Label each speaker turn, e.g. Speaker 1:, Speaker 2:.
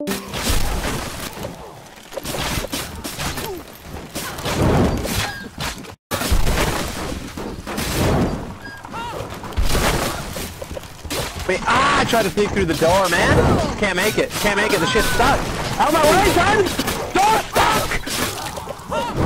Speaker 1: Wait, I tried to sneak through the door, man. Can't make it. Can't make it. The shit's stuck. Out of my way, son! Door's stuck!